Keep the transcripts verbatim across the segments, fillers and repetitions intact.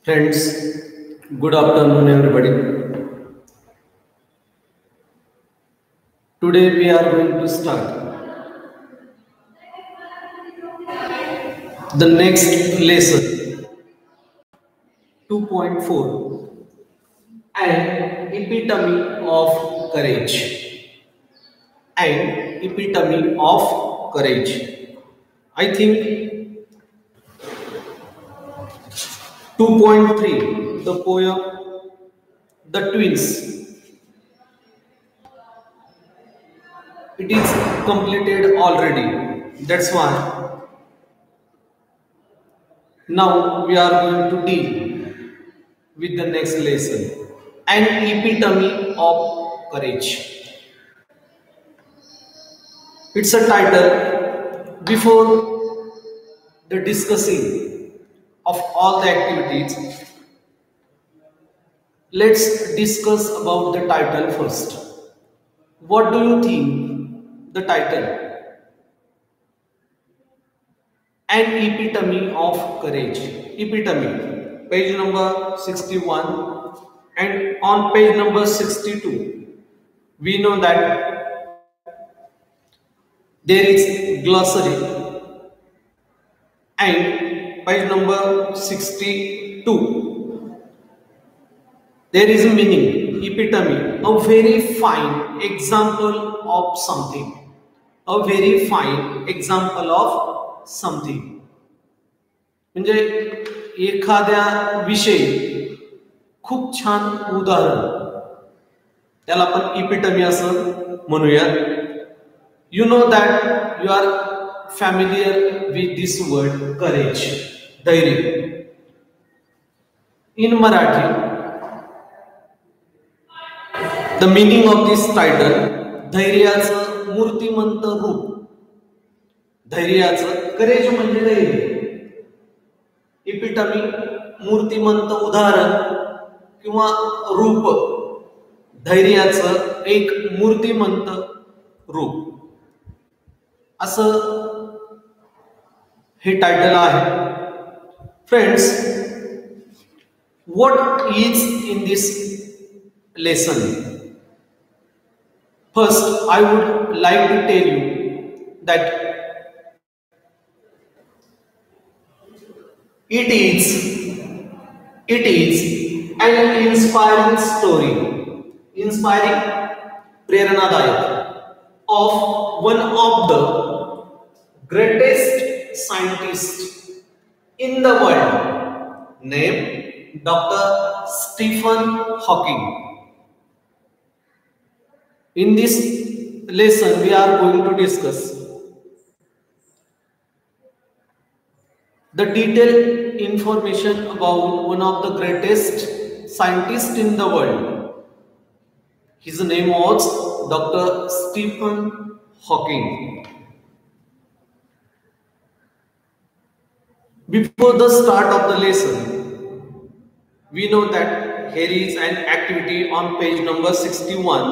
Friends, good afternoon, everybody. Today we are going to start the next lesson two point four, an epitome of courage. An epitome of courage. I think two point three, the poem The Twins. It is completed already. That's why now we are going to deal with the next lesson. An epitome of courage. It's a title. Before the discussing of all the activities, let's discuss about the title first. What do you think the title? An epitome of courage. Epitome. Page number sixty-one and on page number sixty-two, we know that there is glossary, and page number sixty-two, there is a meaning, epitome, a very fine example of something, a very fine example of something. म्हणजे एखाद्या विषयी खूप छान उदाहरण, त्याला आपण epitome असं म्हणूया. You know that you are familiar with this word courage, धैर्य. In Marathi the meaning of this title, धैर्याचं मूर्तिमंत रूप. धैर्याचं, करेज म्हणजे धैर्य, इपिटमी मूर्तिमंत उदाहरण किंवा रूप, धैर्याचं एक मूर्तिमंत रूप, असं हे टायटल आहे. Friends, what is in this lesson? First, I would like to tell you that it is it is an inspiring story, inspiring, प्रेरणादायक, of one of the greatest scientists in the world, named Doctor Stephen Hawking. In this lesson, we are going to discuss the detailed information about one of the greatest scientists in the world. His name was Doctor Stephen Hawking. Before the start of the lesson, we know that here is an activity on page number sixty-one,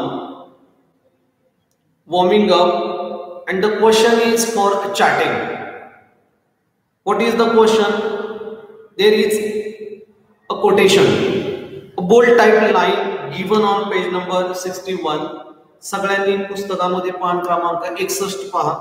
warming up, and the question is for chatting. What is the question? There is a quotation, a bold type line given on page number sixty-one. सगळ्यांनी पुस्तकामध्ये पान क्रमांक एकसष्ट पहा.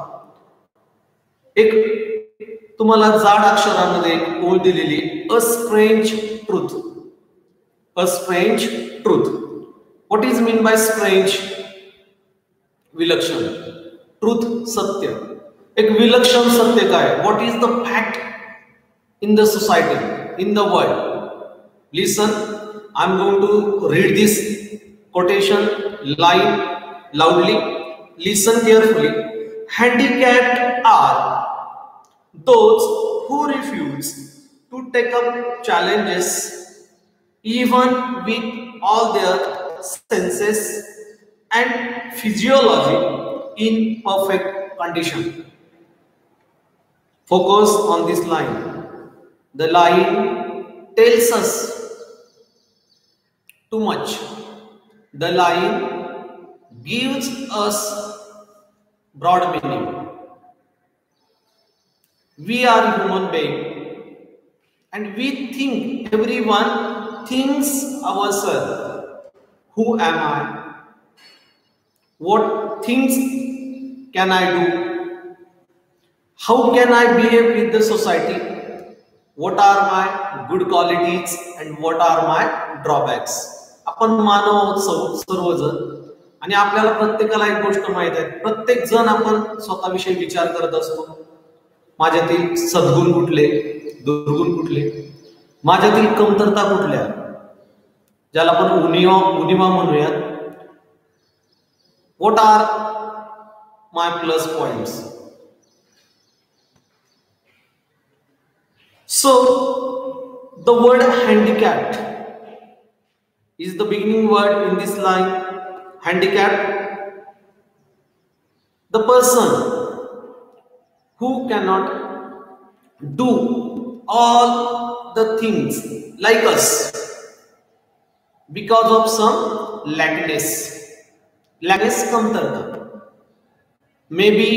एक तुम्हाला जाड अक्षरांमध्ये एक ओळ दिलेली, a strange truth. A strange truth. What is mean by strange? विलक्षण. ट्रूथ, सत्य. एक विलक्षण सत्य काय? What is the fact in the society, in the world? Listen, I am going to read this quotation line loudly. Listen carefully. Handicapped are those who refuse to take up challenges even with all their senses and physiology in perfect condition. Focus on this line. The line tells us too much. The line gives us broad meaning. We are human beings and we think, everyone thinks ourselves, who am I? What things can I do? How can I behave with the society? What are my good qualities and what are my drawbacks? आपण मानव आहोत सर्वजण आणि आपल्याला प्रत्येकाला एक गोष्ट माहित आहे, प्रत्येक जण आपण स्वतःविषयी विचार करत असतो. माझ्यातील सद्गुण कुठले, दुर्गुण कुठले, माझ्यातील कमतरता कुठल्या, ज्याला आपण उणिवा उणिवा म्हणूयात. What are my plus points? So the word handicapped is the beginning word in this line. Handicapped, the person who cannot do all the things like us because of some lackness. Lackness kamtarta. Maybe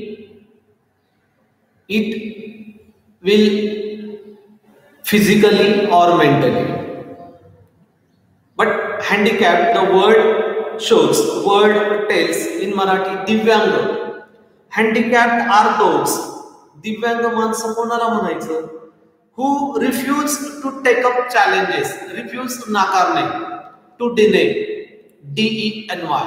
it will physically or mentally. But handicapped, the word shows, the word tells in Marathi, दिव्यांग. Handicapped are those, दिव्यांग माणसं कोणाला म्हणायचं? Who refuse to take up challenges, refuse नाकारणे, to deny, D E N Y.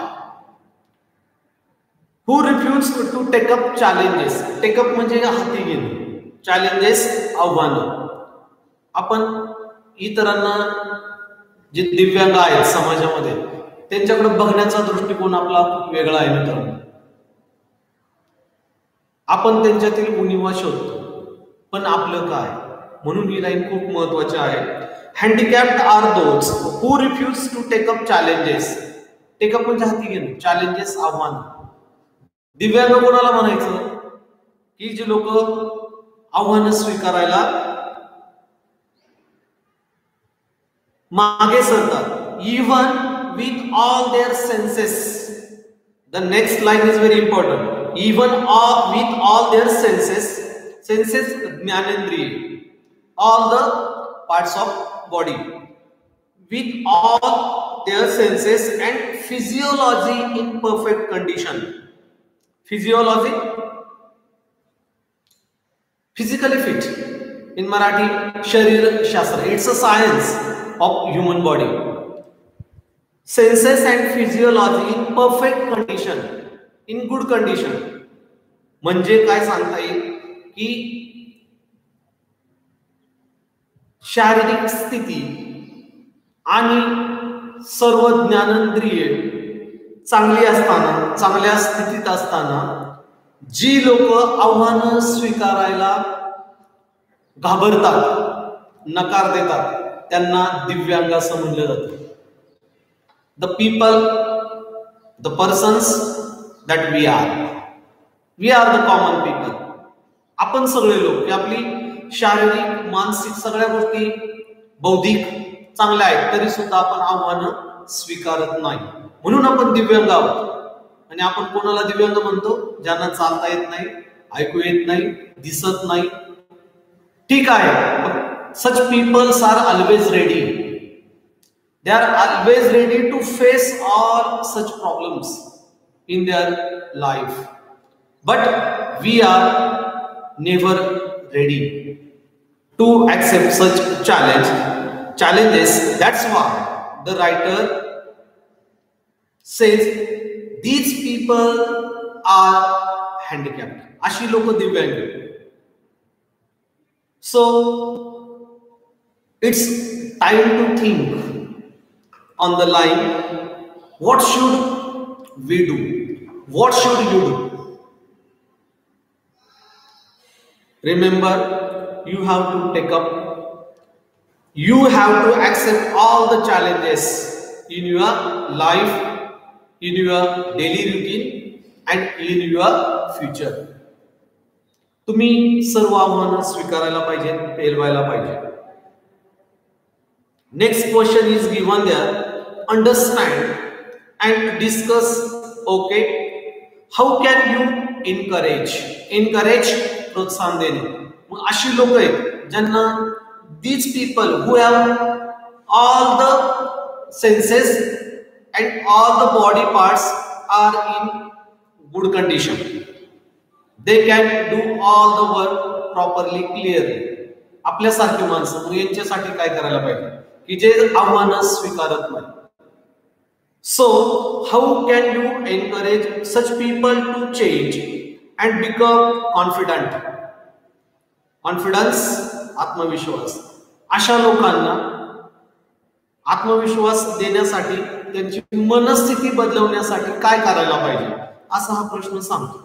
Who refuse to take up challenges, take up म्हणजे हाती घेणे, challenges आव्हानं. आपण इतरांना जे दिव्यांग आहेत समाजामध्ये त्यांच्याकडे बघण्याचा दृष्टिकोन आपला खूप वेगळा आहे मित्रांनो. आपण त्यांच्यातील उणिवा शोधतो, पण आपलं काय? म्हणून ही लाईन खूप महत्वाची आहे. Handicapped are those who refuse to take up challenges. Take up म्हणजे हाती घेणं, चॅलेंजेस आव्हान. दिव्यांग कोणाला म्हणायचं? की जे लोक आव्हानं स्वीकारायला मागे सरतात. Even with all their senses. The next line is very important. Even with all their senses. Senses ज्ञानेंद्रिय, all the parts of body. With all their senses and physiology in perfect condition. Physiology, physically fit. In Marathi शरीर शास्त्र. It's a science of human body. Senses and physiology in perfect condition, in good condition. म्हणजे काय सांगता येईल की शारीरिक स्थिती आणि सर्व ज्ञानेंद्रिये चांगली असताना, चांगल्या स्थितीत असताना जी लोक आव्हानं स्वीकारायला घाबरतात, नकार देतात, त्यांना दिव्यांग असं म्हणलं जातं. The people, the persons that we are, we are the common people. आपण सगळे लोक, आपली शारीरिक, मानसिक सगळ्या गोष्टी बौद्धिक चांगल्या आहेत, तरी सुद्धा आपण आव्हानं स्वीकारत नाही. म्हणून आपण दिव्यांग आहोत. आणि आपण कोणाला दिव्यांग म्हणतो? ज्यांना चालता येत नाही, ऐकू येत नाही, दिसत नाही. ठीक आहे, such peoples are always ready. They are always ready to face all such problems in their life. But we are never ready to accept such challenge challenges. That's why the writer says these people are handicapped. अशी लोक दिव्यांग. So it's time to think on the line, what should we do? What should you do? Remember, you have to take up, you have to accept all the challenges in your life, in your daily routine and in your future. तुम्ही सर्व आव्हानं स्वीकारायला पाहिजे, पेलवायला पाहिजे. Next question is given there. Understand and discuss. Okay, how can you encourage? Encourage, प्रोत्साहन देणे. मग अशी लोक आहेत ज्यांना these people who have all the senses and all the body parts are in good condition. They can do all the work properly, clearly. आपल्यासारखी माणसं मग यांच्यासाठी काय करायला पाहिजे की जे आव्हानं स्वीकारत नाही. So how can you encourage such people to change and become confident? Confidence, आत्मविश्वास. अशा लोकांना आत्मविश्वास देण्यासाठी त्यांची मनस्थिती बदलवण्यासाठी काय करायला पाहिजे असा हा प्रश्न सांगतो.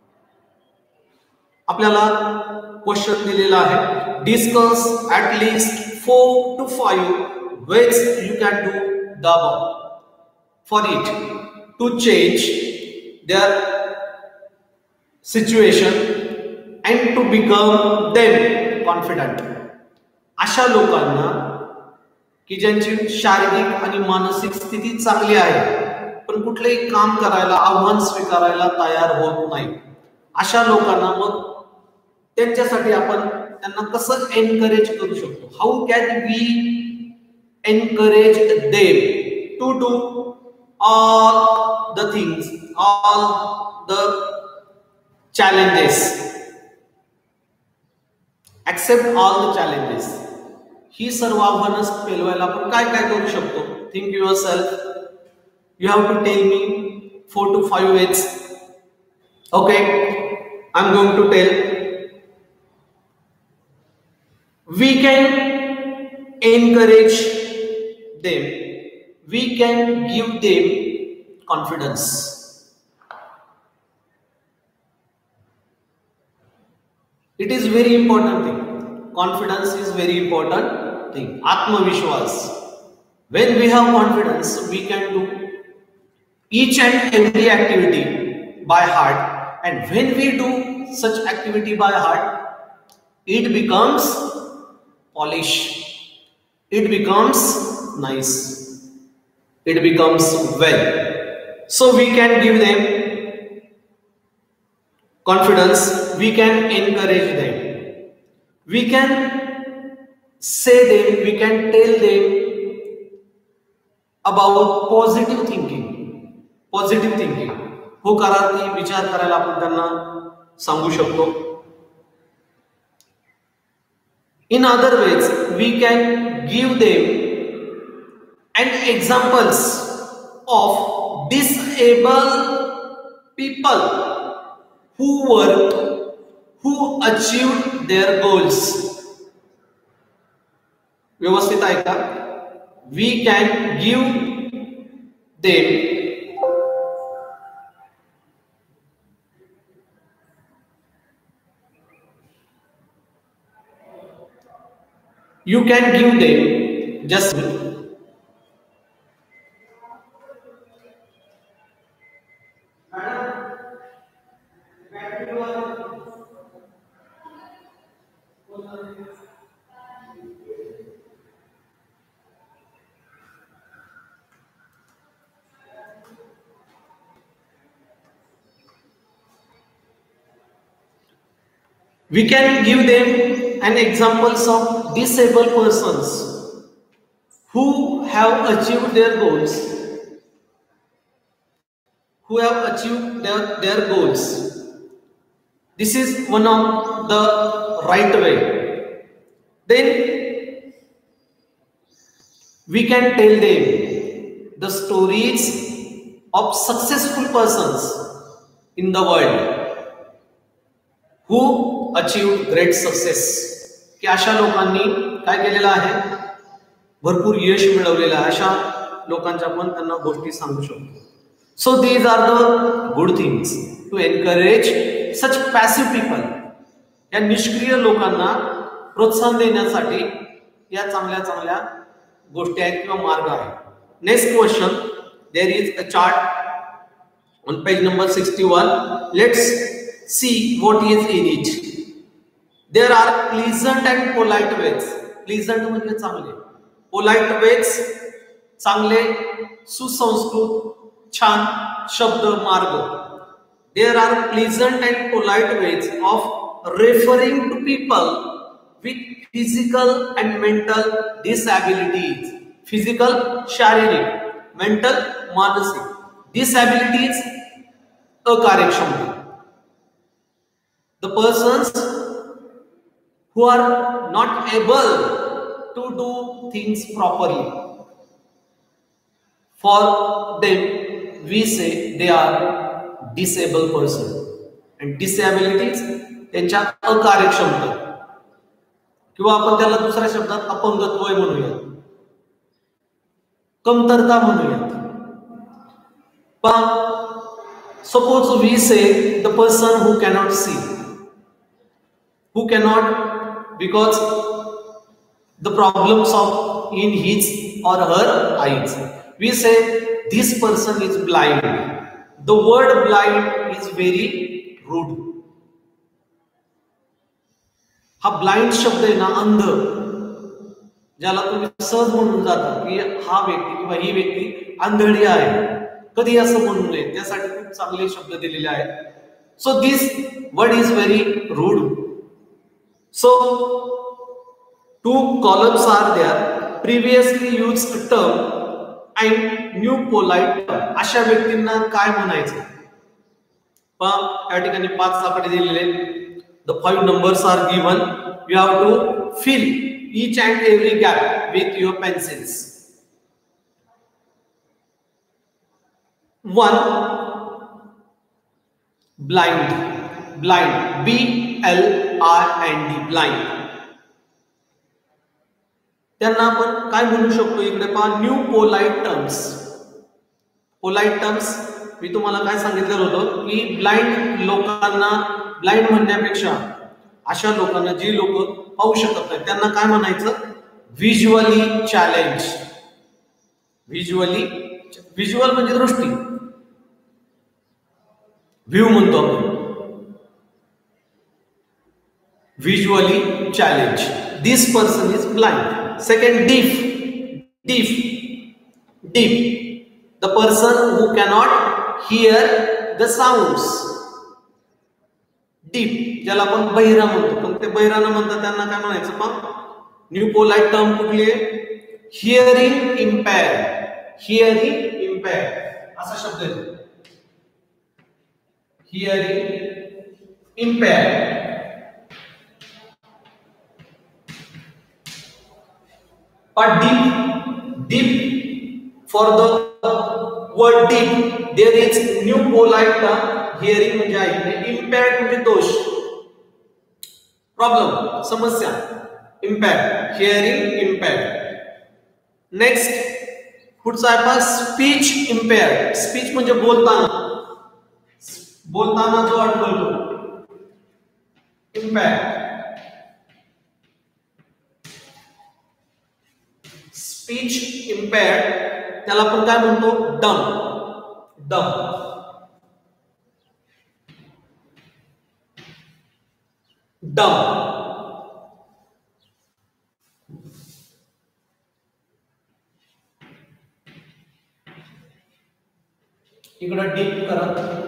आपल्याला क्वेश्चन दिलेला आहे. Discuss at least four to five ways you can do the above for it to change their situation and to become them confident. अशा लोकांना की ज्यांची शारीरिक आणि मानसिक स्थिती चांगली आहे पण कुठलेही काम करायला आव्हान स्वीकारायला तयार होत नाही, अशा लोकांना मग त्यांच्यासाठी आपण त्यांना कसं एनकरेज करू शकतो? How can we encourage them to do all the things, all the challenges, accept all the challenges. ही सर्व आव्हानं पेलवायला आपण काय काय करू शकतो? Think yourself. You have to tell me four to five ways. Okay, I'm going to tell. We can encourage them. We can give them confidence. It is very important thing. Confidence is very important thing. Atmavishwas. When we have confidence, we can do each and every activity by heart. And when we do such activity by heart, it becomes polished. It becomes nice. It becomes well. So we can give them confidence. We can encourage them. We can say them, we can tell them about positive thinking. Positive thinking. होकारार्थी विचार करायला आपण त्यांना सांगू शकतो. In other ways, we can give them and examples of disabled people who worked, who achieved their goals. व्यवस्थित आहे का? We can give them you can give them just we can give them an examples of disabled persons who have achieved their goals, who have achieved their, their goals. This is one of the right way. Then we can tell them the stories of successful persons in the world who achieved great success. की अशा लोकांनी काय केलेलं आहे? भरपूर यश मिळवलेलं आहे. अशा लोकांच्या पण त्यांना गोष्टी सांगू शकतो. So these are the good things to encourage such passive people. या निष्क्रिय लोकांना प्रोत्साहन देण्यासाठी या चांगल्या चांगल्या गोष्टी आहेत किंवा मार्ग आहेत. Next question. There is a chart on page number sixty-one. Let's see what is in it. There are pleasant and polite ways. Pleasant म्हणजे चांगले, polite ways चांगले, सुसंस्कृत, छान शब्द मार्ग. There are pleasant and polite ways of referring to people with physical and mental disabilities. Physical, शारीरिक, mental, मानसिक. Disabilities, अकार्यक्षमता. The persons who are not able to do things properly. For them, we say they are disabled person. And disabilities, त्यांच्या अकार्यक्षमता किंवा आपण त्याला दुसऱ्या शब्दात अपंगत्व म्हणूयात, कमतरता म्हणूयात. पण suppose we say the person who cannot see, who cannot because the problems of in his or her eyes, we say this person is blind. The word blind is very rude. हा blind शब्द आहे ना, अंध, ज्याला तुम्ही सहज म्हणून जाता की हा व्यक्ती किंवा ही व्यक्ती आंधळी आहे, कधी असं म्हणू नये, त्यासाठी खूप चांगले शब्द दिलेले आहेत. So this word is very rude. So two columns are there, previously use term and new polite term. अशा व्यक्तींना काय म्हणायचं? पहा, या ठिकाणी पाच आकडे दिलेले. The five numbers are given. You have to fill each and every gap with your pencils. One, blind. Blind. B L I N D. Blind. त्यांना आपण काय म्हणू शकतो? इकडे पहा, new polite terms. Polite terms मी तुम्हाला काय सांगितलं होतं की ब्लाइंड लोकांना, ब्लाइंड म्हणण्यापेक्षा अशा लोकांना, जी लोक पाहू शकत नाही, त्यांना काय म्हणायचं? Visually challenge. व्हिज्युअली, व्हिज्युअल म्हणजे दृष्टी, व्ह्यू म्हणतो आपण. Visually challenge. This person is blind. Second, deaf. Deaf. Deaf, the person who cannot hear the sounds. Deep, ज्याला आपण बहिरा म्हणतो, पण ते बहिरा न म्हणता त्यांना काय म्हणायचं? पण न्यू पोलाइट टर्म कुठली आहे? हिअरिंग इम्पेअर. हिअरिंग इम्पेअर असा शब्द आहे. Hearing impair. But deep, deep, for the word deep, there is new polite term. Hearing म्हणजे ऐकणे, इम्पॅक्ट म्हणजे दोष, प्रॉब्लेम, समस्या, इम्पॅक्ट, हिअरिंग इम्पॅक्ट. नेक्स्ट पुढचा आहे पहा, स्पीच इम्पेअर्ड. स्पीच म्हणजे बोलताना, बोलताना जो अडथळतो, इम्पॅक्ट. स्पीच इम्पेअर्ड, त्याला आपण काय म्हणतो? डम. डम. डम. इकडं डीप करा.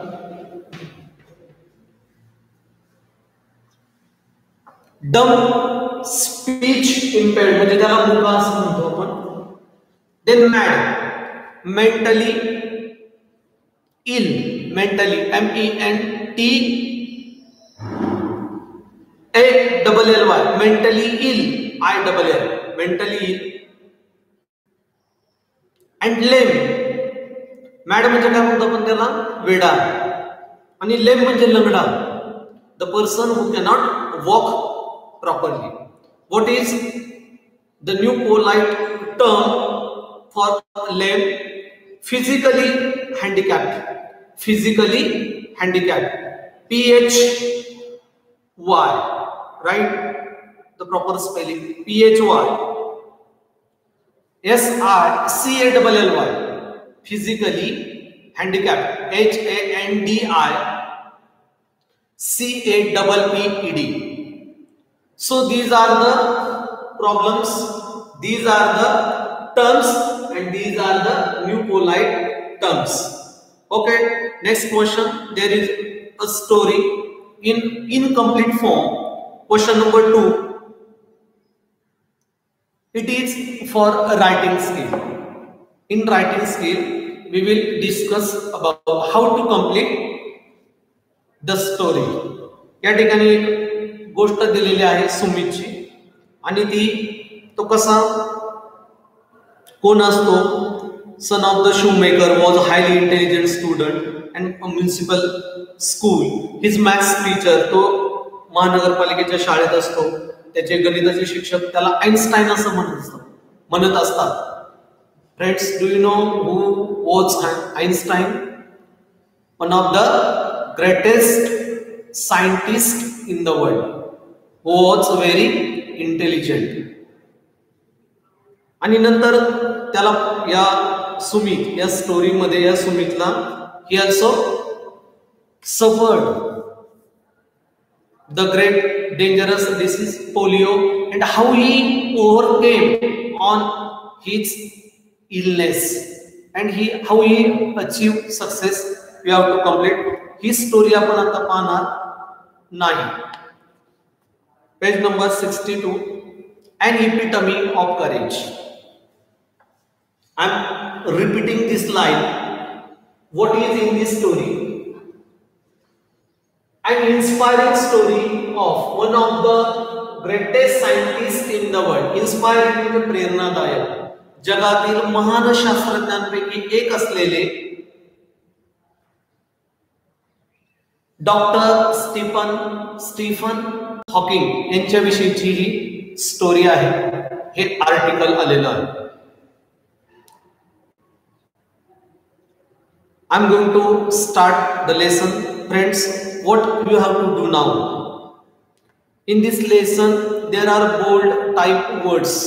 डम, स्पीच इम्पेअर्ड म्हणजे त्याला मुका असं म्हणतो आपण. Then mad, mentally ill. Mentally, M E N T A double L Y, mentally ill, I double L, mentally ill. And lame. Mad म्हणजे काय म्हणतो आपण त्याला? वेडा. आणि लेम म्हणजे लंगडा. The person who cannot walk properly. What is the new polite term for lame? Physically handicapped. Physically handicapped. P H Y, right? The proper spelling, P H Y S I C A L L Y, physically handicapped, H A N D I C A P P E D. So these are the problems, these are the terms, and these are the new polite terms. Okay, next question. There is a story in incomplete form. Question number two. It is for writing skill. In writing skill, we will discuss about how to complete the story. या ठिकाणी एक गोष्ट दिलेली आहे सुमितची आणि ती तो कसा कोण असतो. Son of the shoemaker was a highly intelligent student and a municipal school. His maths teacher, तो महानगरपालिकेच्या शाळेत असतो. त्याचे गणिताचे शिक्षक त्याला आइन्स्टाईन असं म्हणत असतात म्हणत असतात. Friends, do you know who was Einstein? One of the greatest scientists in the world, who was very intelligent. आणि नंतर त्याला या सुमित या स्टोरी मध्ये या सुमितला he also suffered the great dangerous disease polio, and how he overcame on his illness and he how he achieved success. We have to complete his story. आपण आता पाहणार नाही. Page number sixty-two. An epitome of courage. I am repeating this line. What is in this story? An inspiring story of one of the greatest scientists in the world. Inspiring म्हणजे प्रेरणादायक. जगातील महान शास्त्रज्ञांपैकी एक असलेले डॉक्टर स्टीफन स्टीफन हॉकिंग यांच्याविषयीची ही story आहे. हे आर्टिकल आलेलं आहे. I am going to start the lesson. Friends, what you have to do now? In this lesson, there are bold type words.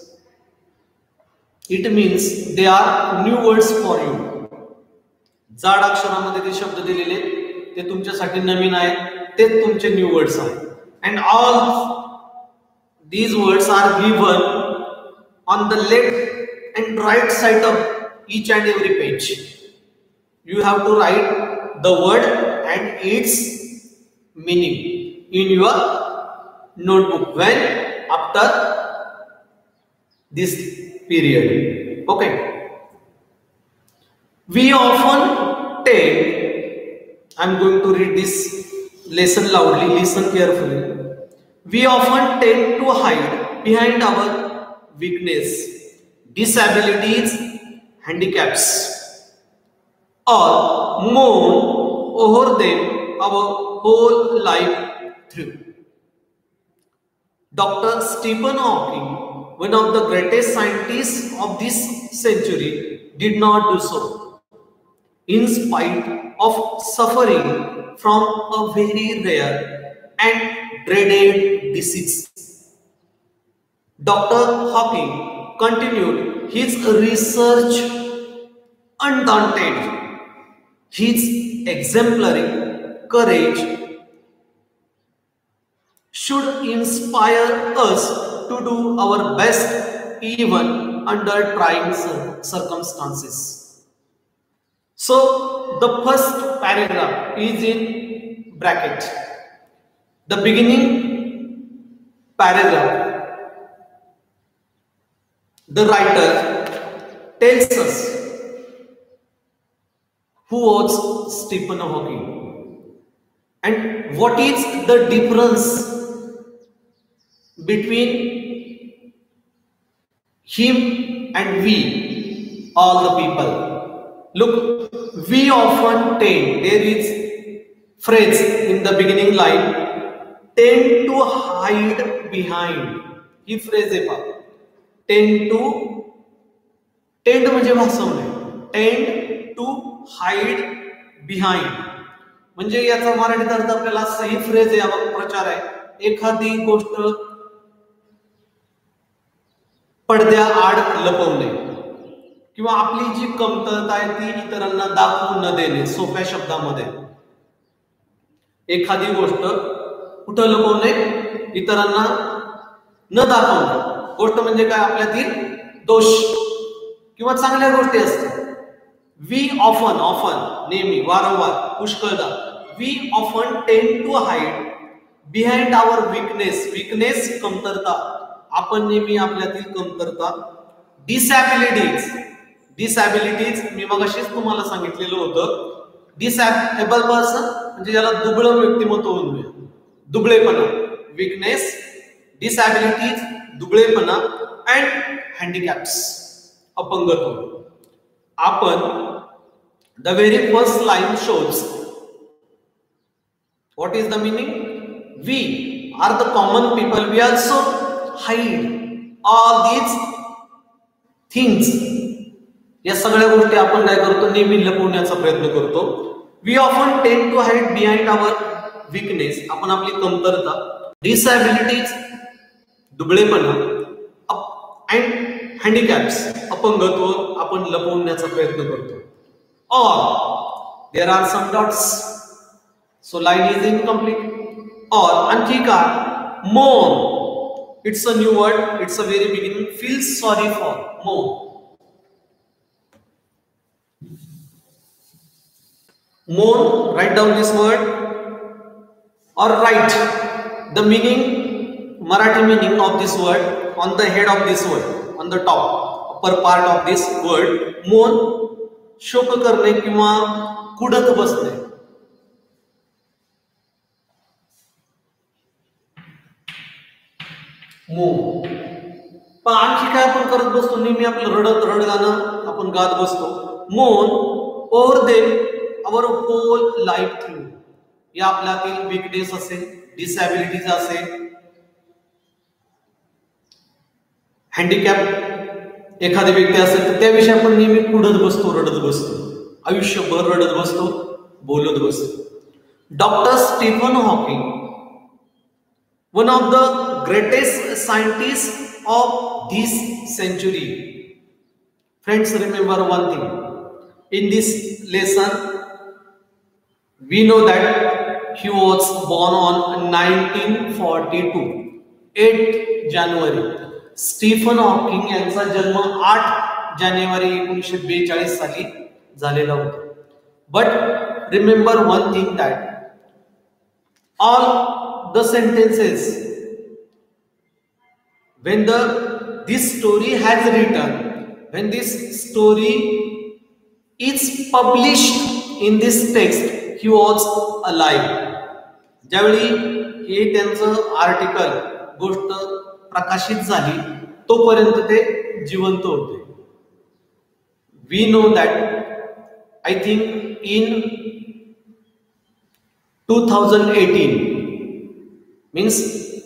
It means they are new words for you. जाड अक्षरामध्ये ते शब्द दिलेले ते तुमच्यासाठी नवीन आहेत. ते तुमचे न्यू वर्ड्स आहेत. And all these words are given on the left and right side of each and every page. You have to write the word and its meaning in your notebook when after this period. Okay. We often tend, I am going to read this lesson loudly, listen carefully. We often tend to hide behind our weakness, disabilities, handicaps, or mourn over them our whole life through. Doctor Stephen Hawking, one of the greatest scientists of this century, did not do so, in spite of suffering from a very rare and dreaded disease. Doctor Hawking continued his research undaunted. His exemplary courage should inspire us to do our best even under trying circumstances. So the first paragraph is in bracket. The beginning paragraph, the writer tells us who was Stephen Hawking and what is the difference between him and we, all the people. Look, we often tend, there is phrase in the beginning line, tend to hide behind. ही phrase आहे पहा. Tend to, tend म्हणजे भासवणे. Tend to hide behind म्हणजे याचा मराठीत अर्थ आपल्याला सही phrase आहे. हा प्रचार आहे. एखादी गोष्ट पडद्या आड लपवणे किंवा आपली जी कमतरता आहे ती इतरांना दाखवू न देणे. सोप्या शब्दामध्ये एखादी गोष्ट कुठं लपवणे, इतरांना न दाखवणे. गोष्ट म्हणजे काय, आपल्यातील दोष किंवा चांगल्या गोष्टी असतात. We often, often, नेहमी, वारंवार, पुष्कळदा, we often tend to hide behind our weakness, weakness, कमतरता, आपण नेहमी आपल्यातील कमतरता, डिसॅबिलिटीज डिसॅबिलिटीज मी मगाशीच तुम्हाला सांगितलेलं होतं. डिसॅबल पर्सन म्हणजे ज्याला दुबळं व्यक्तिमत्व म्हणूया, दुबळेपणा, विकनेस, डिसॅबिलिटीज दुबळेपणा अँड हँडिकॅप्स, अपंगत्व. आपण the very first line shows what is the meaning. We are the common people, we also hide all these things. या सगळ्या गोष्टी आपण काय करतो, नेहमी लपवण्याचा प्रयत्न करतो. We often tend to hide behind our weakness, आपण आपली कमतरता, डिसॅबिलिटीज दुबळेपणा अँड हँडिकॅप्स अपंगत्व आपण लपवण्याचा प्रयत्न करतो. और there are some dots, so line is incomplete. और आणखी का moan, it's a new word, it's a very beginning. Feel sorry for, moan. Moan, write down this word or write the meaning, Marathi meaning of this word on the head of this word, on the top, upper part of this word. Moan, शोक करणे किंवा कुडत बसणे. मोन. पण आणखी काय आपण करत बसतो, नेहमी आपलं रडत रडगाणं आपण गात बसतो. Moan over them our whole life through. या आपल्यातील वीकनेस असेल, डिसॅबिलिटीज असेल, हँडिकॅप एखादी व्यक्ती असेल तर त्याविषयी आपण नेहमी कुडत बसतो, रडत बसतो, आयुष्यभर रडत बसतो, बोलत बसतो. Doctor Stephen Hawking, one of the greatest scientist of this century. Friends, remember one thing in this lesson. We know that he was born on nineteen forty-two, eighth January. Stephen Hawking यांचा जन्म आठ जानेवारी एकोणीसशे बेचाळीस साली झालेला होता. But remember one thing that all the sentences when the this story has written, when this story is published in this text, he was alive. ज्यावेळी हे त्यांचं आर्टिकल गोष्ट प्रकाशित झाली तोपर्यंत ते जिवंत होते. We know that I think in two thousand eighteen means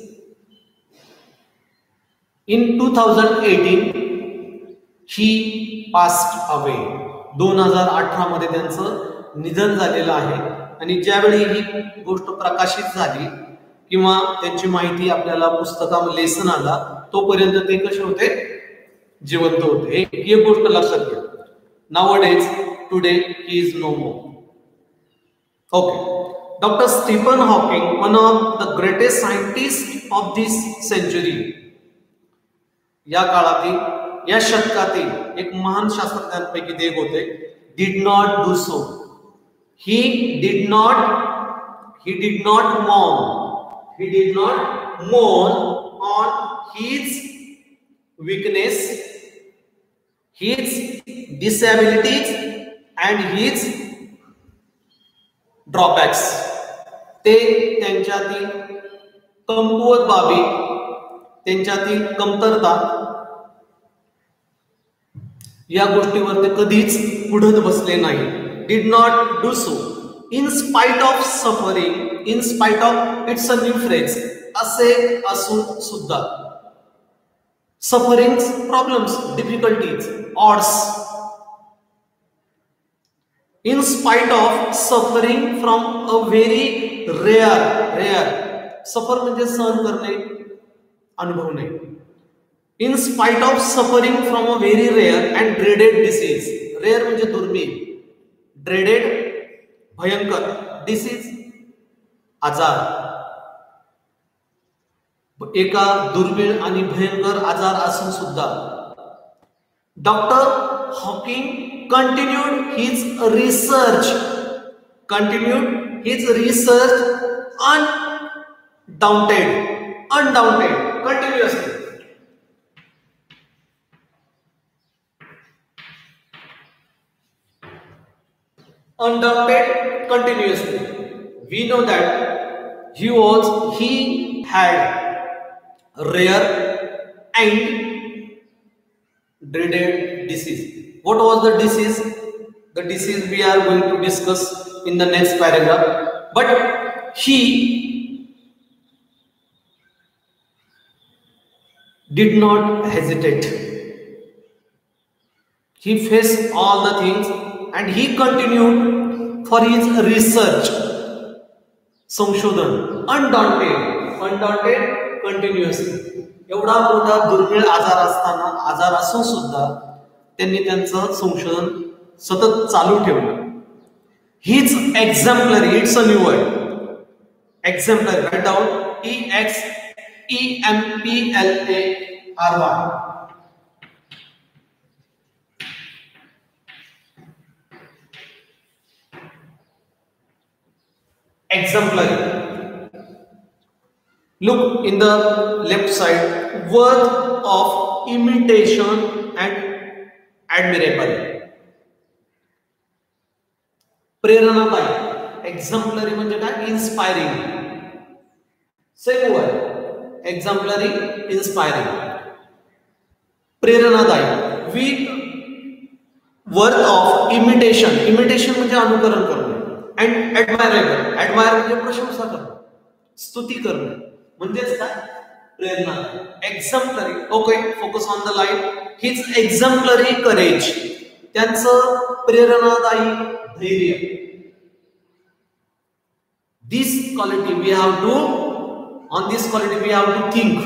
in two thousand eighteen he passed away. दोन हजार अठरा मध्ये त्यांचं निधन झालेलं आहे. आणि ज्यावेळी ही गोष्ट प्रकाशित झाली किंवा त्यांची माहिती आपल्याला पुस्तकामध्ये लेसन आला तोपर्यंत ते कसे होते, जिवंत होते. ही गोष्ट लक्षात घ्या. Nowadays today he is no more. Okay. Doctor Stephen Hawking, one of the greatest scientist of this century, या काळातील, या शतकातील एक महान शास्त्रज्ञांपैकी ते एक होते. Did not do so. He did not, he did not mourn, he did not mourn on his weakness, his disabilities and his drawbacks. ते त्यांच्यातील कमकुवत बाबी, त्यांच्यातील कमतरता या गोष्टीवर ते कधीच पुढत बसले नाही. Did not do so in spite of suffering, in spite of, it's a new phrase, असे असून सुद्धा, sufferings, problems, difficulties, odds, in spite of suffering from a very rare, rare, suffer म्हणजे सहन करणे, अनुभवणे. In spite of suffering from a very rare and dreaded disease, rare म्हणजे दुर्मिळ, dreaded भयंकर, disease आजार, एका दुर्मिळ आणि भयंकर आजार असून सुद्धा doctor Hawking continued his research, continued his research undaunted, undaunted, continuously. undaunted, continuously. We know that he was he had rare and dreaded disease. What was the disease? The disease we are going to discuss in the next paragraph. But he did not hesitate. He faced all the things and he continued for his research, संशोधन, undaunted, undaunted, continuously. एवढा मोठा दुर्मिळ आजार असताना, आजार असून सुद्धा त्यांनी त्यांचं संशोधन सतत चालू ठेवलं. He's exemplary. It's a new word. Exemplary. Write down E X E M P L A R Y. Exemplary. Look in the left side. Worth of imitation and admirable. प्रेरणादायी. एक्झम्पलरी म्हणजे काय? Inspiring. Same word. Exemplary, inspiring. प्रेरणादायी. With worth of imitation. Imitation म्हणजे अनुकरण करणे. And ऍडमायरेबल. ऍडमायर म्हणजे प्रशंसा करणे, स्तुती करणे. म्हणजेच काय? प्रेरणादायी. Exemplary. Okay, focus on the line. His exemplary courage. त्यांचं प्रेरणादायी धैर्य. This quality we have to, on this quality we have to think,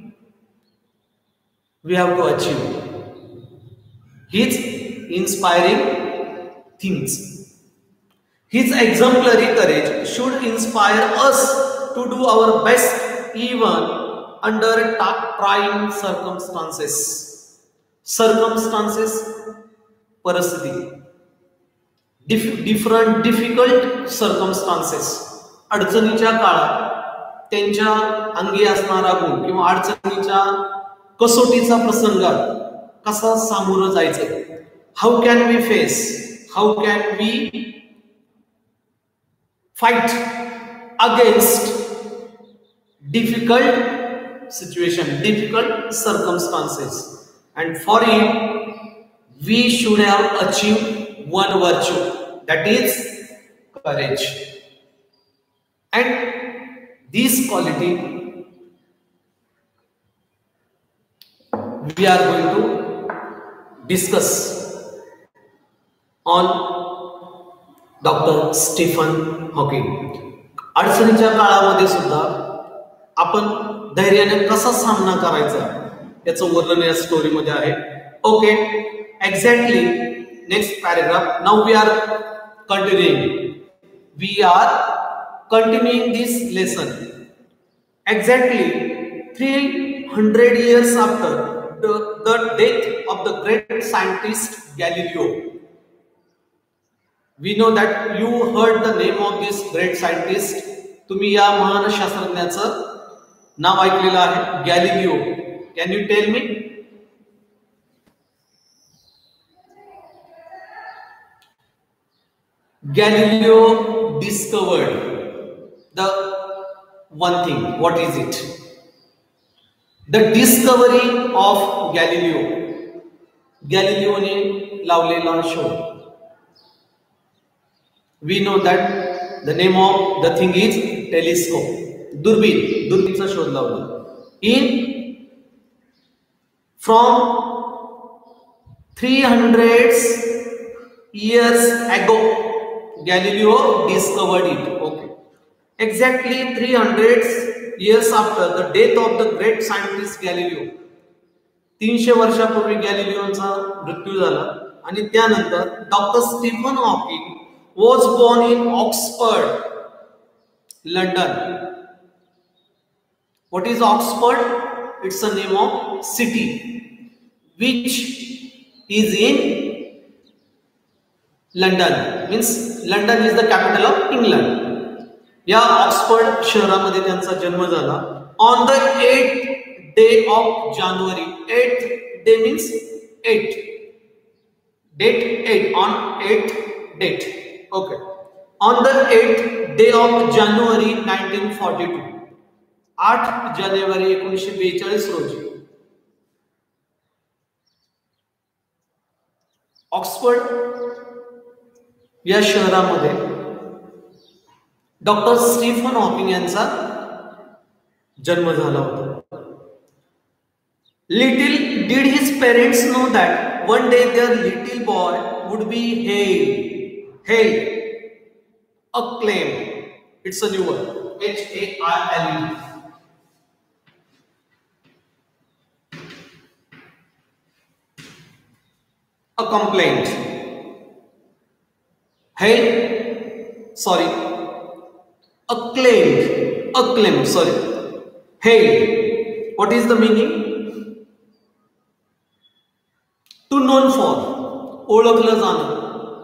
we have to achieve. His inspiring things. His exemplary courage should inspire us to do our best even under trying circumstances. Circumstances, परिस्थिती. Different difficult circumstances. अडचणीच्या काळात त्यांच्या अंगी असणारा गुण किंवा अडचणीच्या कसोटीचा प्रसंगात कसा सामोरं जायचं. How can we face, how can we fight against difficult situation, difficult circumstances. And for it we should have achieved one virtue, that is courage. And this quality we are going to discuss on doctor Stephen Hawking. अडचणीच्या काळामध्ये सुद्धा आपण धैर्याने कसा सामना करायचा याचं वर्णन या स्टोरी मध्ये आहे. Okay, exactly. Next paragraph. Now we are continuing. We are continuing this lesson. Exactly three hundred years after the, the death of the great scientist Galileo. We know that you heard the name of this great scientist. तुम्ही या महान शास्त्रज्ञाचं नाव ऐकलेलं आहे, Galileo. Can you tell me? Galileo discovered the one thing. What is it? The discovery of Galileo. Galileo ने लावलेला शोध. We know that the name of the thing is telescope. दुर्बीण. दुर्बीणचा शोध लावला. In from three hundred years ago, Galileo discovered it. Okay. Exactly three hundred years after the death of the great scientist Galileo. तीनशे वर्षापूर्वी गॅलिलिओचा मृत्यू झाला आणि त्यानंतर doctor Stephen Hawking was born in Oxford, London. What is Oxford? It's a name of city which is in London. Means London is the capital of England. या Oxford शहरामध्ये त्यांचा जन्म झाला. On the eight day of January. Eight day means eight. Date eight. On eight date. Okay. On the eighth day of January nineteen forty-two, आठ जानेवारी एकोणीसशे बेचाळीस रोजी ऑक्सफर्ड या शहरामध्ये डॉक्टर स्टीफन हॉकिंग यांचा जन्म झाला होता. Little did his parents know that one day their little boy would be hailed, hailed, acclaimed. It's a new word, H A I L E. A complaint. Hailed, sorry, acclaimed, acclaimed, sorry, hailed. What is the meaning? To known for, ओळखलं जाणं.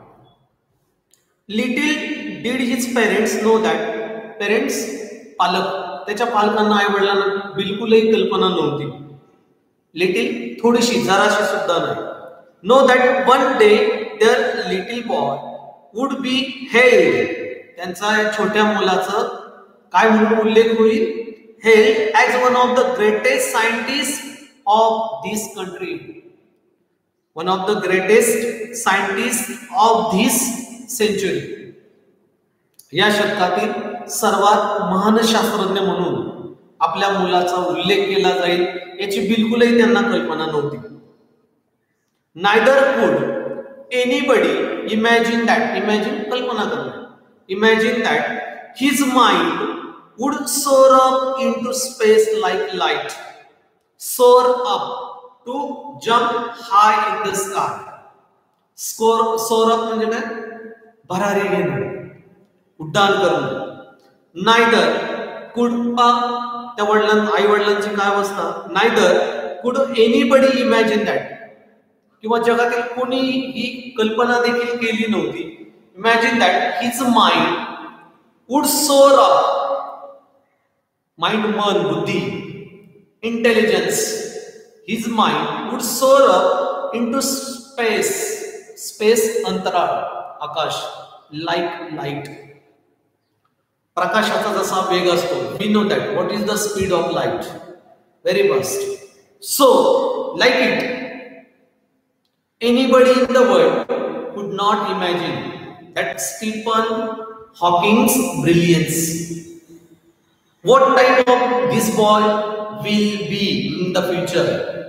Little did his parents know that, parents पालक, त्याच्या पालकांना आई वडिलांना बिलकुलही कल्पना नव्हती. Little थोडीशी, जराशी सुद्धा नाही. Know that one day their little boy would be hailed, त्यांचा छोट्या मुलाचं काय म्हणून उल्लेख होईल? Hailed as one of the greatest scientists of this country. One of the greatest scientists of this century. या शतकातील सर्वात महान शास्त्रज्ञ म्हणून आपल्या मुलाचा उल्लेख केला जाईल याची बिलकुलही त्यांना कल्पना नव्हती. Neither could anybody imagine that, imagine कल्पना करणे, imagine that his mind would soar up into space like light. Soar up, to jump high in the sky. Score, soar up म्हणजे काय? भरारी घेणे, उड्डाण करणे. Neither could त्या वडिलांना, आई वडिलांची काय अवस्था? Neither could anybody imagine that, किंवा जगातील कोणी ही कल्पना देखील केली नव्हती. Imagine that his mind would soar up. Mind, मन, बुद्धी, intelligence. His mind would soar up into space. Space, अंतराळ, आकाश, like light. प्रकाशाचा जसा वेग असतो. We know that. What is the speed of light? Very fast. So, like it, anybody in the world could not imagine that Stephen Hawking's brilliance. What type of this boy will be in the future,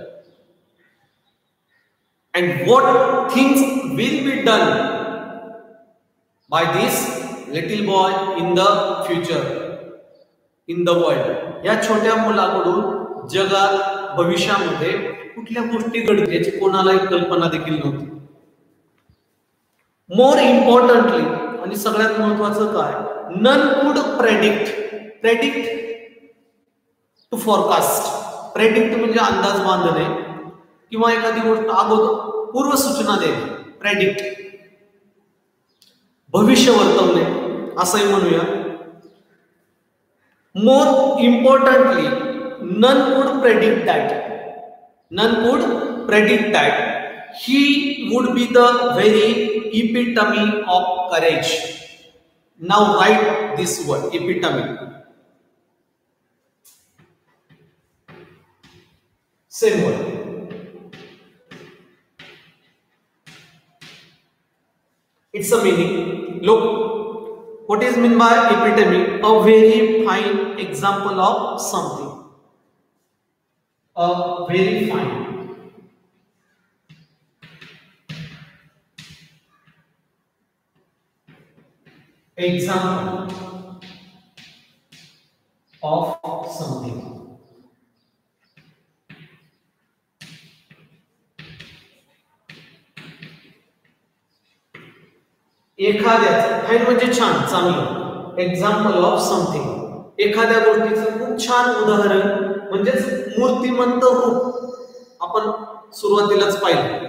and what things will be done by this little boy in the future, in the world. या छोट्या मुलाकडून जगात भविष्यामध्ये कुठल्या गोष्टी घडतील याची कोणालाही कल्पना देखील नव्हती. मोर इम्पॉर्टंटली, आणि सगळ्यात महत्वाचं काय, none could predict. Predict to forecast. Predict म्हणजे अंदाज बांधणे किंवा एखादी गोष्ट अगोदर पूर्व सूचना देणे. प्रेडिक्ट भविष्य वर्तवणे असंही म्हणूया. More importantly, none could predict that, none could predict that he would be the very epitome of courage. Now write this word, epitome. Same word. It's a meaning. Look, what is meant by epitome? A very fine example of something. A very fine example of something. एखाद्याचं, fine म्हणजे छान, चांगलं. Example of something, एखाद्या गोष्टीचं खूप छान उदाहरण म्हणजेच मूर्तिमंत रूप आपण सुरुवातीलाच पाहिलं.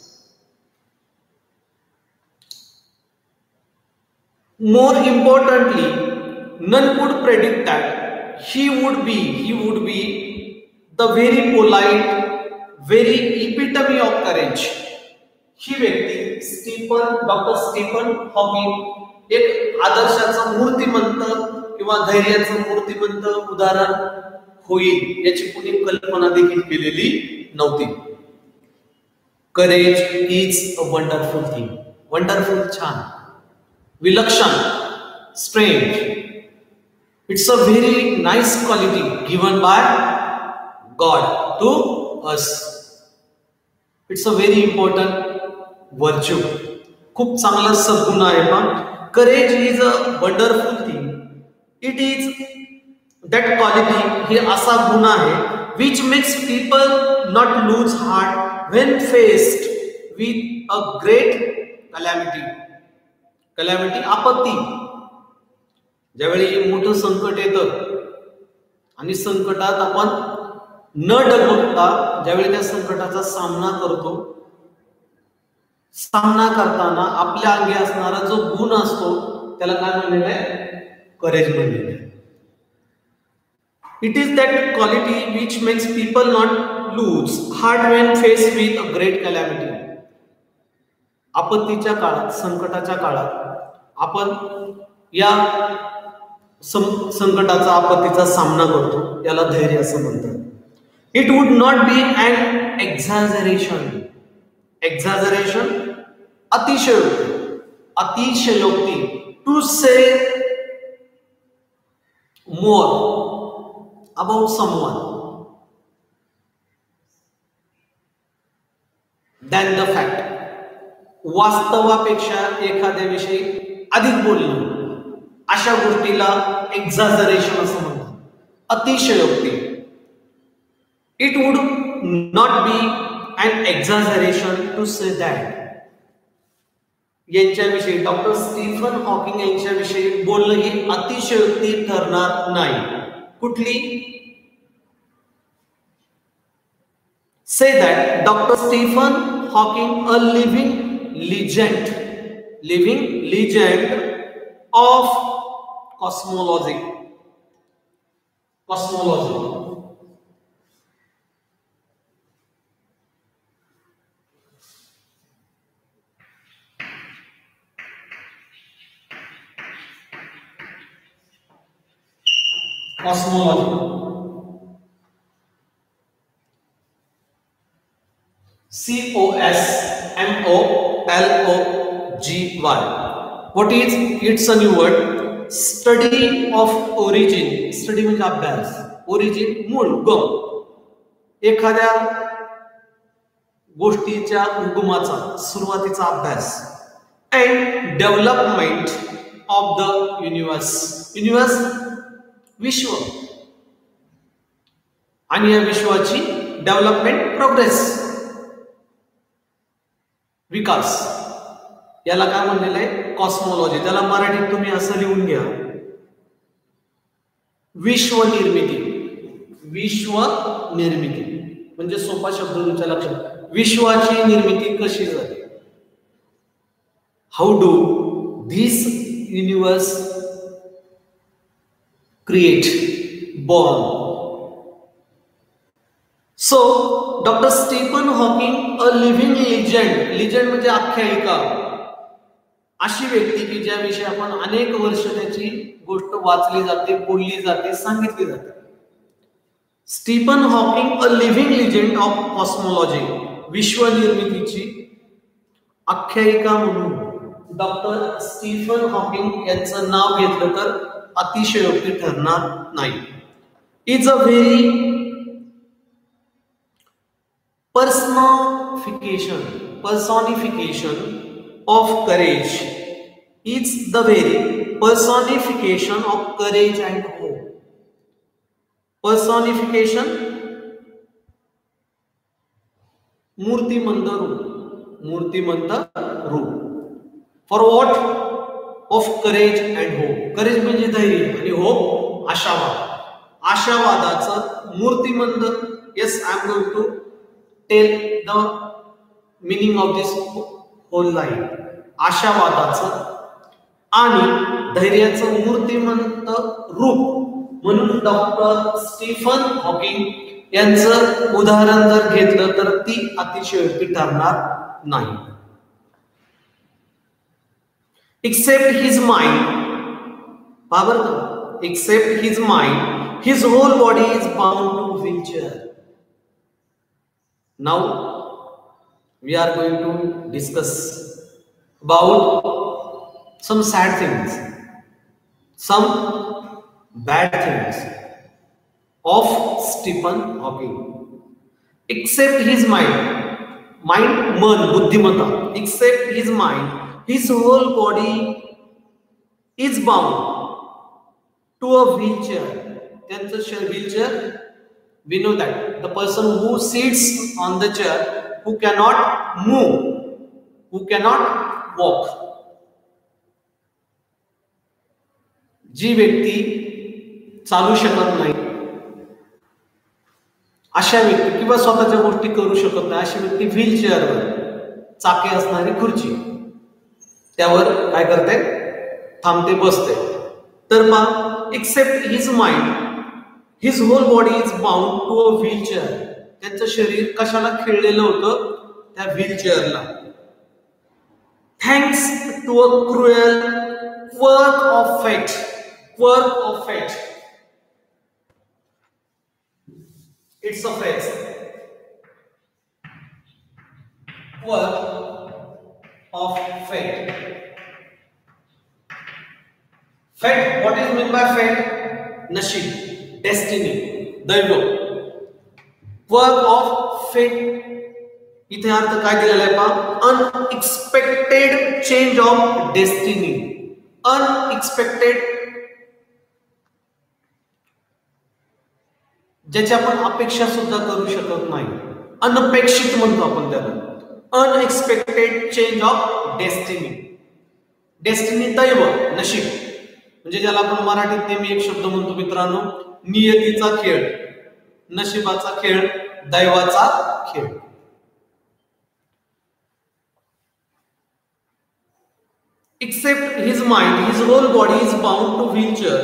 More importantly, none could predict that he would be, he would be the very polite, very epitome of courage. ही व्यक्ती स्टीफन डॉक्टर स्टीफन हॉकिंग एक आदर्शाचं मूर्तिमंत किंवा धैर्याचं मूर्तिमंत उदाहरण होईल याची कुणी कल्पना देखील केलेली नव्हती. Courage is a wonderful thing. Wonderful, छान, विलक्षण, strange. It's a very nice quality given by God to us. It's a very important virtue. खूप चांगला सद्गुण आहे. पण courage is a wonderful thing. It is that quality, हे असा गुण आहे which makes people not lose heart when faced with a great calamity. Calamity, आपत्ती. ज्यावेळी मोठं संकट येतं आणि संकटात आपण न डगमगता ज्यावेळी त्या संकटाचा सामना करतो, सामना करताना आपल्या अंगी असणारा जो गुण असतो त्याला काय म्हणलेलं आहे? करेज म्हणलेलं आहे. It is that quality which makes people not lose heart when face with a great calamity. आपत्तीच्या काळात, संकटाच्या काळात आपण या संकटाचा, आपत्तीचा सामना करतो, याला धैर्य असं म्हणतात. It would not be an exaggeration. Exaggeration, अतिशयोक्ती, अतिशयोक्ती to say more about someone than the fact. वास्तवापेक्षा एखाद्याविषयी अधिक बोलणं, अशा गोष्टीला एक्झॅजरेशन असं म्हणतात, अतिशयोक्ती. It would not be an exaggeration to say that. यांच्याविषयी, डॉक्टर स्टीफन हॉकिंग यांच्याविषयी बोलणं ही अतिशयोक्ती ठरणार नाही. कुठली? Say that doctor Stephen Hawking, a living legend, living legend of cosmology. Cosmology cosmology. C O S M O L O G Y. What is? It's a new word. Study of origin. Study म्हणजे अभ्यास. Origin, मूळ, उगम. एखाद्या गोष्टीच्या उगमाचा, सुरुवातीचा अभ्यास. And development of the universe. Universe, विश्व, आणि या विश्वाची डेव्हलपमेंट, प्रोग्रेस, विकास, याला काय म्हणलेलं आहे? कॉस्मोलॉजी. त्याला मराठीत तुम्ही असं लिहून घ्या, विश्व निर्मिती. विश्व निर्मिती म्हणजे सोपा शब्द तुमच्या लक्षात. विश्वाची निर्मिती कशी झाली? How do this universe create, born. So, Doctor Stephen Hawking, a living legend. Legend म्हणजे आख्यायिका, अशी व्यक्ती की ज्याविषयी आपण अनेक वर्ष त्याची गोष्ट वाचली जाते, बोलली जाते, सांगितली जाते. Stephen Hawking, a living legend of cosmology. विश्व निर्मितीची आख्यायिका म्हणून डॉक्टर स्टीफन हॉकिंग यांचं नाव घेतलं तर अतिशयोक्ती ठरणार नाही. Is a very personification, personification of courage. Is the very personification of courage and hope. Personification, मूर्तिमंत रूप, मूर्तिमंत रूप. For what? Of courage and hope. Courage म्हणजे धैर्य आणि होप आशावाद. आशावादाचं मूर्तिमंत. Yes, I am going to tell the meaning of this whole line. आशावादाचं आणि धैर्याचं मूर्तिमंत रूप म्हणून डॉक्टर स्टीफन हॉकिंग यांचं उदाहरण जर घेतलं तर ती अतिशयोक्ती ठरणार नाही. Except his mind, power, except his mind, his whole body is bound to wheelchair. Now we are going to discuss about some sad things, some bad things of Stephen Hawking. Except his mind, mind, man, buddhimata, except his mind, his whole body is bound to a wheelchair. त्यांचं wheelchair, we know that the person who sits on the chair, who cannot move, who cannot walk. जी व्यक्ती चालू शकत नाही, अशा व्यक्ती किंवा स्वतःच्या गोष्टी करू शकत नाही अशी व्यक्ती व्हीलचेअरवर, चाके असणारी खुर्ची त्यावर काय करते, थांबते, बसते. तर मग except his mind, his whole body is bound to a wheelchair. त्यांचं शरीर कशाला खिळलेलं होतं, त्या व्हीलचेअरला. Thanks to a cruel work of fate, work of fate. It's a phrase. Work of fate. Fate. What is meant by fate? Nasib, destiny, दैव. Work of fate. इथे अर्थ काय दिलेला आहे पहा, unexpected change of destiny. Unexpected, ज्याची आपण अपेक्षा सुद्धा करू शकत नाही, अनपेक्षित म्हणतो आपण त्याला. Unexpected change of destiny. Destiny दैव, नशीब, म्हणजे ज्याला आपण मराठीत नेहमी एक शब्द म्हणतो मित्रांनो, नियतीचा खेळ, नशिबाचा खेळ, दैवाचा खेळ. Except his mind, his whole body is bound to wheelchair.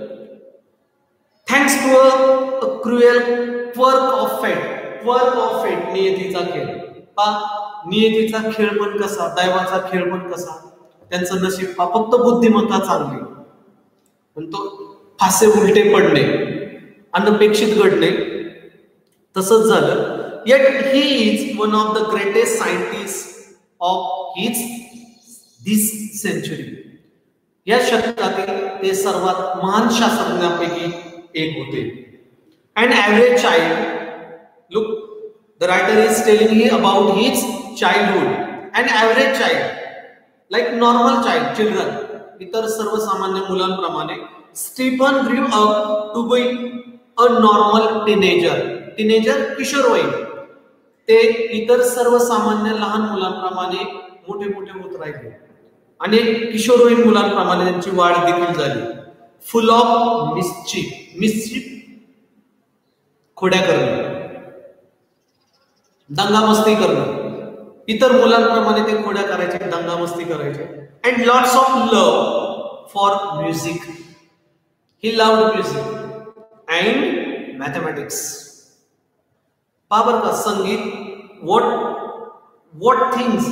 Thanks to a, a cruel work of fate. Work of fate, नियतीचा खेळ. पा नियतीचा खेळ पण कसा, दैवाचा खेळ पण कसा. त्यांचं नशीब पा फक्त बुद्धिमत्ता चांगली, पण तो फासे उलटे पडणे, अनपेक्षित घडणे, तसंच झालं. Yet he is one of the greatest scientists of his this century. या शतकातील ते सर्वात महान शास्त्रज्ञांपैकी एक होते. An average child, look, the writer is telling you about his childhood. An average child, like normal child, children, इतर सर्वसामान्य मुलांप्रमाणे, Stephen grew up to be a normal teenager. Teenager, किशोरवयीन. ते इतर सर्वसामान्य लहान मुलांप्रमाणे मोठे मोठे होत राहिले आणि किशोरवयीन मुलांप्रमाणे त्यांची वाढ देखील झाली. फुल ऑफ मिस्चिफ, मिस्चिफ खोड्या करणं, दंगामस्ती करणं, इतर मुलांप्रमाणे ते खोड्या करायचे, दंगामस्ती करायचे. And lots of love for music. He loved music and mathematics. पाबर का संगीत, what what things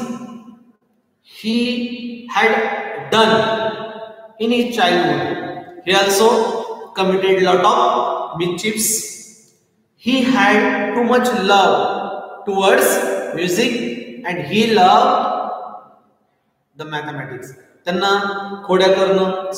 he had done in his childhood. He also committed lot of mischiefs. He had too much love towards music and he loved the mathematics. त्यांना खोड्या करणं,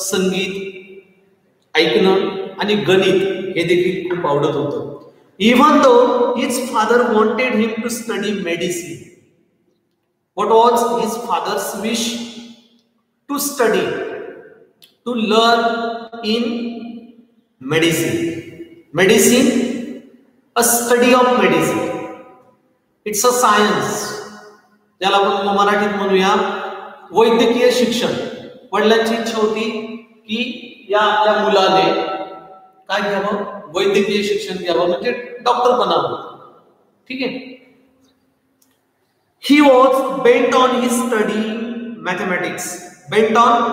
संगीत ऐकणं आणि गणित हे देखील खूप आवडत होतं. Even though his father wanted him to study medicine. What was his father's wish? To study, to learn in medicine. Medicine, a study of medicine. It's a science. ज्याला आपण मराठीत म्हणूया वैद्यकीय शिक्षण. वडिलांची इच्छा होती की या आपल्या मुलाने काय घ्यावं, वैद्यकीय शिक्षण घ्यावं, म्हणजे डॉक्टर बनावं. ठीक आहे. He was bent on his study mathematics. Bent on,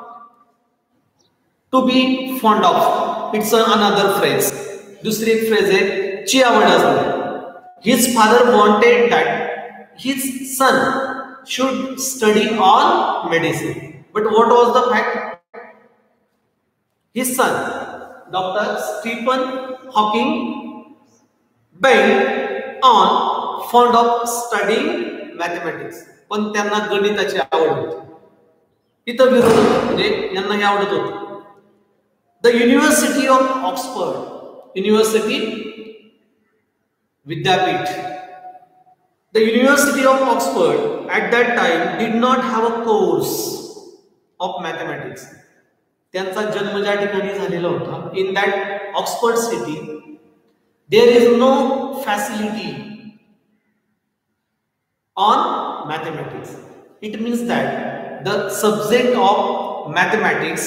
to be fond of. It's another phrase. दुसरी एक phrase है, ची आवड असणे. His father wanted that his son should study on medicine. But what was the fact? His son, Doctor Stephen Hawking, being on fond of studying mathematics. पण त्यांना गणिताची आवड होती. इथं विरोध म्हणजे यांना हे आवडत होतं. The University of Oxford, University Vidyapith, the University of Oxford at that time did not have a course of mathematics. त्यांचा जन्म ज्या ठिकाणी झालेला होता, in that Oxford city there is no facility on mathematics. It means that the subject of mathematics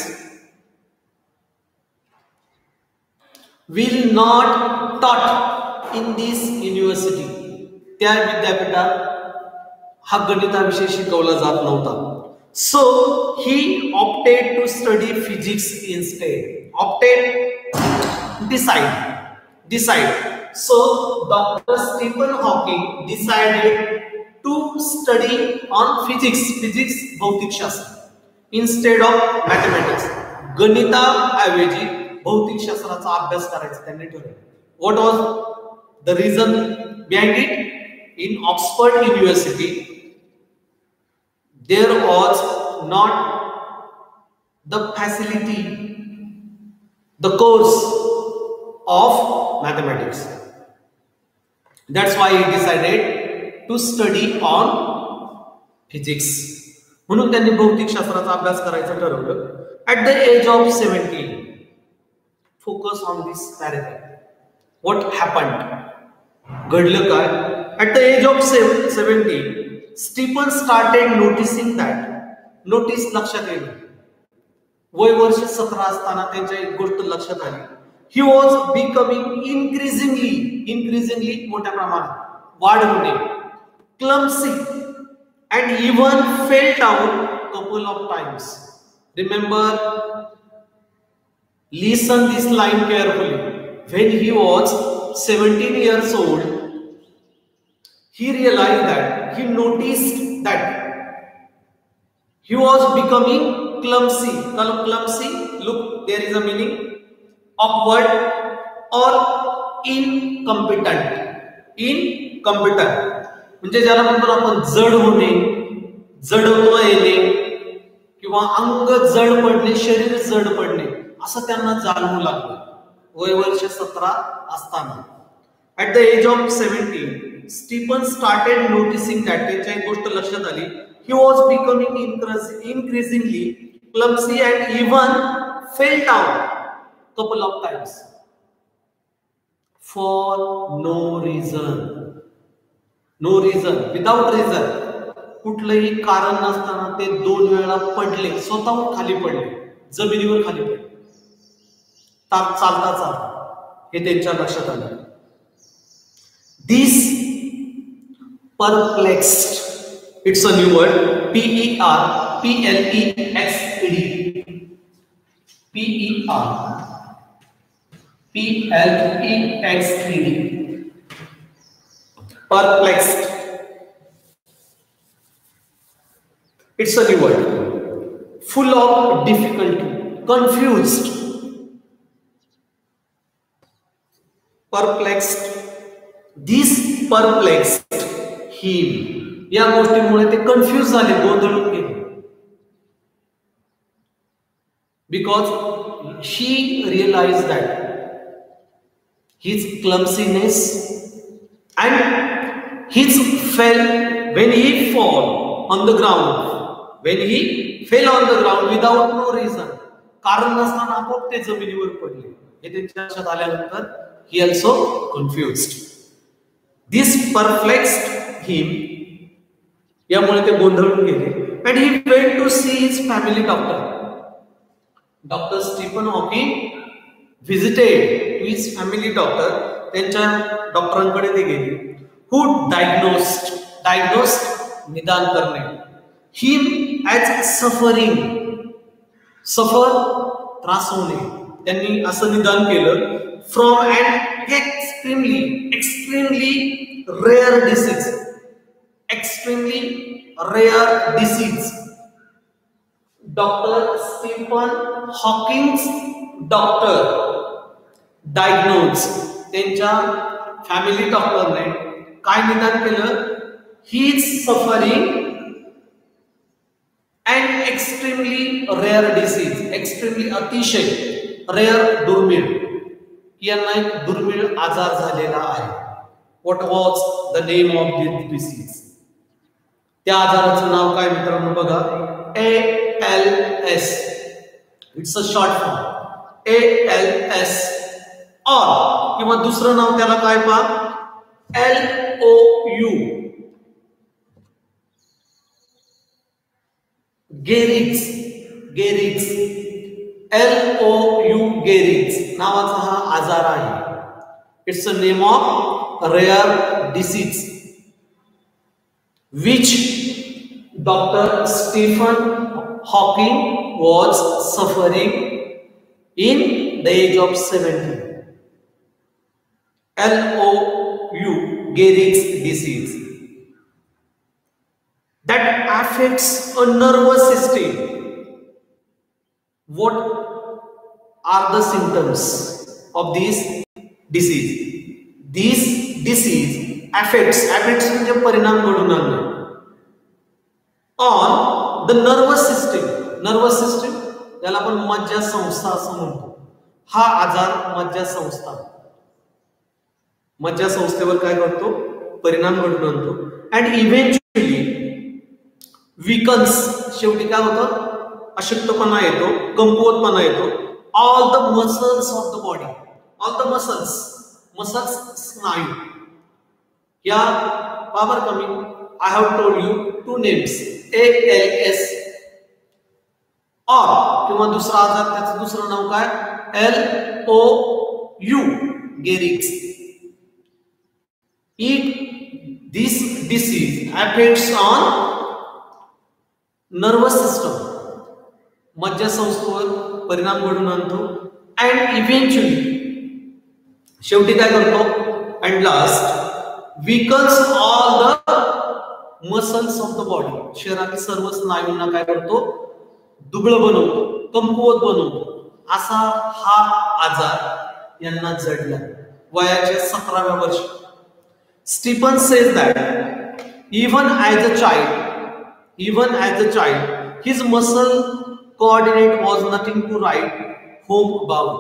will not taught in this university. त्या विद्यापीठात हा गणिताविषय शिकवला जात नव्हता. So he opted to study physics instead. Opted, decide, decide. So Doctor Stephen Hawking decided to study on physics, physics भौतिकशास्त्र instead of mathematics. गणिताऐवजी भौतिकशास्त्राचा अभ्यास करायचा त्यांनी ठरवलं. What was the reason behind it? In Oxford University there was not the facility, the course of mathematics. That's why he decided to study on physics. म्हणून त्यांनी भौतिकशास्त्राचा अभ्यास करायचं ठरवलं. At the age of seventeen, focus on this paragraph. What happened? घडलं काय? At the age of seventeen, Stephen started noticing that. Notice लक्षात येईल. वय वर्ष सतरा असताना त्यांच्या एक गोष्ट लक्षात आली. He was becoming increasingly, increasingly मोठ्या प्रमाणात वाढ होणे, clumsy, and even fell down couple of times. Remember, listen this line carefully. When he was seventeen years old, he realized that, he noticed that he was becoming clumsy. Clumsy, look, there is a meaning, awkward or incompetent. Incompetent म्हणजे ज्याला म्हणतो आपण जड होणे, जडत्व येणे किंवा अंग जड पडणे, शरीर जड पडणे असं त्यांना जाणवू लागलं वय वर्ष सतरा असताना. At the age of seventeen, Stephen started noticing that, त्याच्या एक गोष्ट लक्षात आली, he was becoming increasingly clumsy and even fell down couple of times for no reason. No reason, without reason, कुठलंही कारण नसताना ते दोन वेळा पडले, स्वतःहून खाली पडले, जमिनीवर खाली पडले, चालता चालता हे त्यांच्या लक्षात आलं. This perplexed, it's a new word, P E R P L E X E D, P E R P L E X E D, perplexed, it's a new word, full of difficulty, confused, perplexed. This perplexed him. या गोष्टीमुळे ते confuse झाले, गोंधळून गेले. Because she realized that his clumsiness and his fell when he fall on the ground, when he fell on the ground without no reason, कारण नसताना आपोआप ते जमिनीवर पडले, हे त्यांच्या लक्षात आल्यानंतर he also confused. This perplexed him. यामुळे ते गोंधळून गेले. And he went to see his family doctor. Doctor Stephen Hawking visited his family doctor. त्यांच्या डॉक्टरांकडे ते गेले. Who diagnosed, diagnosed निदान करणे, him as suffering, suffer त्रास होणे. त्यांनी असं निदान केलं from an extremely, extremely rare disease, extremely rare disease, doctor Stephen Hawkings doctor diagnose, त्यांच्या फॅमिली डॉक्टरने काय निदान केलं, he is suffering and extremely rare disease, extremely अतिशय रेअर दुर्मिळ, यांना एक दुर्मिळ आजार झालेला आहे. What was the name of this disease? त्या आजाराचं नाव काय मित्रांनो बघा, A L S. It's a short form, A L S. और किंवा दुसरं नाव त्याला काय पहा, L O U, Gehrig's. Gehrig's, L O U गेरिक्स नावाचा हा आजार आहे. It's a name of rare disease which Doctor Stephen Hawking was suffering in the age of seventy. L O U, Gehrig's disease, that affects a nervous system. What are the symptoms of this disease? This disease affects, affects म्हणजे परिणाम घडून आणणे, on the nervous system. nervous system याला आपण मज्जा संस्था असं म्हणतो. हा आजार मज्जा संस्था, मज्जा संस्थेवर काय करतो, परिणाम घडून आणतो. अँड इव्हेंच्युअली वीकन्स, शेवटी काय होतं, अशक्तपणा येतो, कमकुवतपणा येतो. All the muscles of the body, all the muscles, muscles स्नायू. या power coming, I have told you two names, A L S और किंवा दुसरा आजार, त्याचं दुसरं नाव काय, L O U, Gehrig's. It this disease affects on nervous system, मज्जा संस्थेवर परिणाम घडून आणतो. अँड इव्हेंच्युअली शेवटी काय करतो, and last weakens all the muscles of the body, शरीरातील सर्व स्नायूंना काय करतो, दुबळ बनवतो, कमकुवत बनवतो. असा हा आजार यांना जडला वयाच्या सतराव्या वर्षी. Stephen says that even as a child, even as a child his muscle coordinate was nothing to write home about.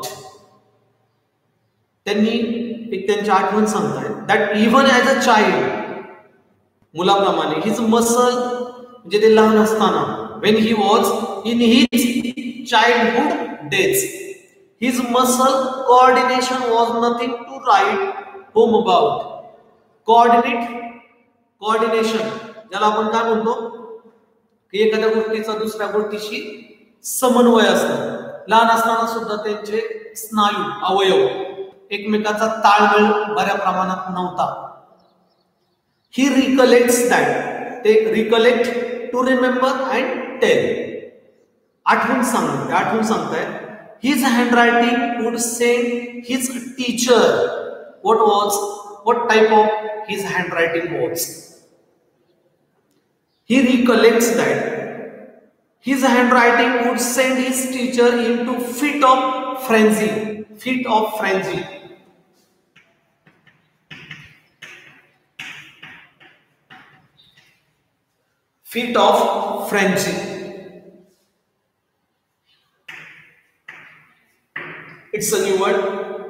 त्यांनी एक त्यांची आठवण सांगतायत, that even as a child, मुलाप्रमाणे, हिज मसल म्हणजे ते लहान असताना, when he was in his childhood days, his muscle coordination was nothing to write home about. Coordinate, coordination ज्याला आपण काय म्हणतो की एखाद्या गोष्टीचा दुसऱ्या गोष्टीशी समन्वय असतो. लहान असताना सुद्धा त्यांचे स्नायू, अवयव एकमेकाचा ताळमेळ बऱ्या प्रमाणात नव्हता. He recollects that, ते recollect, to remember and tell, आठवून सांगते, आठवून सांगतायत. His handwriting would send his teacher. What was, what type of his handwriting was? He recollects that his handwriting would send his teacher into fit of frenzy, fit of frenzy. Fit of frenzy. It's a new word.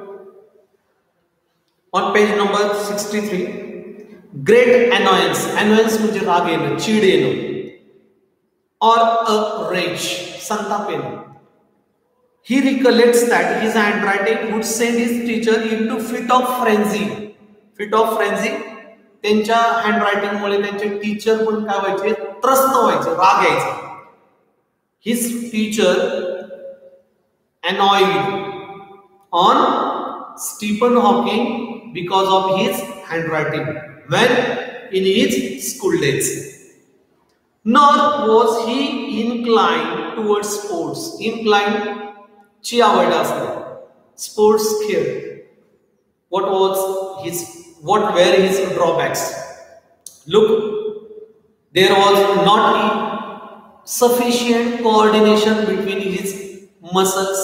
On page number sixty-three, great annoyance. Annoyance म्हणजे राग येणं, चीड येणं, or a rage, संताप येणं. He recollects that his handwriting would send his teacher into fit of frenzy. Fit of frenzy, त्यांच्या handwriting मुळे त्यांचे टीचर पण काय व्हायचे, त्रस्त व्हायचे, राग यायचा. His teacher annoyed on Stephen Hawking because of his handwriting when in his school days. Nor was he inclined towards sports. Inclined ची आवड असते, sports खेळ. What was his, what were his drawbacks? Look, there was not sufficient coordination between his muscles.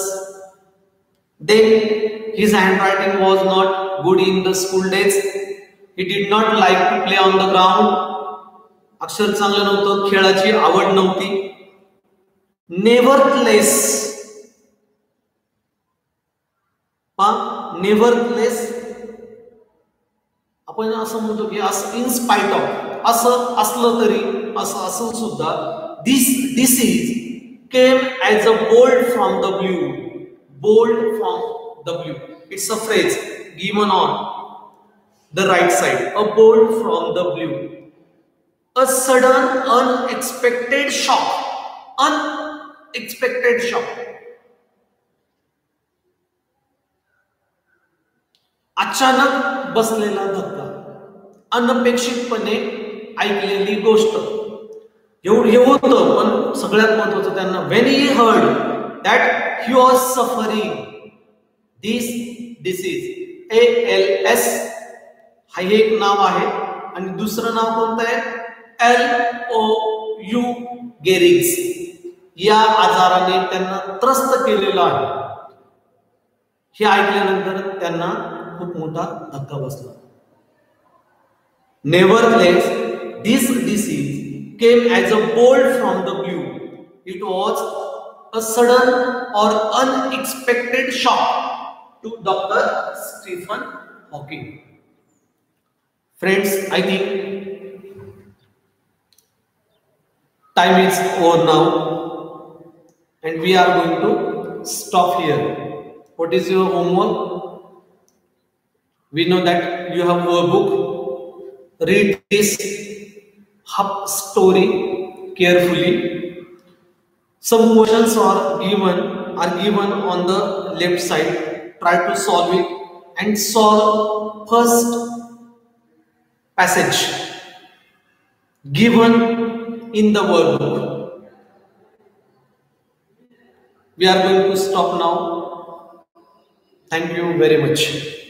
Then his handwriting was not good in the school days. He did not like to play on the ground. अक्षर चांगलं नव्हतं, खेळाची आवड नव्हती. नेव्हरलेस पा नेव्हरलेस आपण असं म्हणतो की असं इन स्पाइट ऑफ असं असलं तरी असं असून सुद्धा this disease came as a bold from the blue. Bold from the blue. It's a phrase given on the right side. A bolt from the blue. A sudden, unexpected shock. Unexpected shock. अचानक बसलेला धक्का. अनपेक्षितपणे ऐकलेली गोष्ट. एवढं हे होतं, पण सगळ्यात महत्त्वाचं त्यांना when he heard that he was suffering this disease. A L S हा एक नाव आहे आणि दुसरं नाव कोणतं आहे? L O U गेरिंग्स. या आजाराने त्यांना त्रस्त केलेलं आहे. हे ऐकल्यानंतर त्यांना खूप मोठा धक्का बसला. Nevertheless, this disease came as a bolt from the blue. It was a sudden or unexpected shock to Doctor Stephen Hawking. Friends, I think time is over now and we are going to stop here. What is your homework? We know that you have a book. Read this story carefully. Some questions are given are given on the left side. Try to solve it and solve first passage given in the workbook. We are going to stop now. Thank you very much.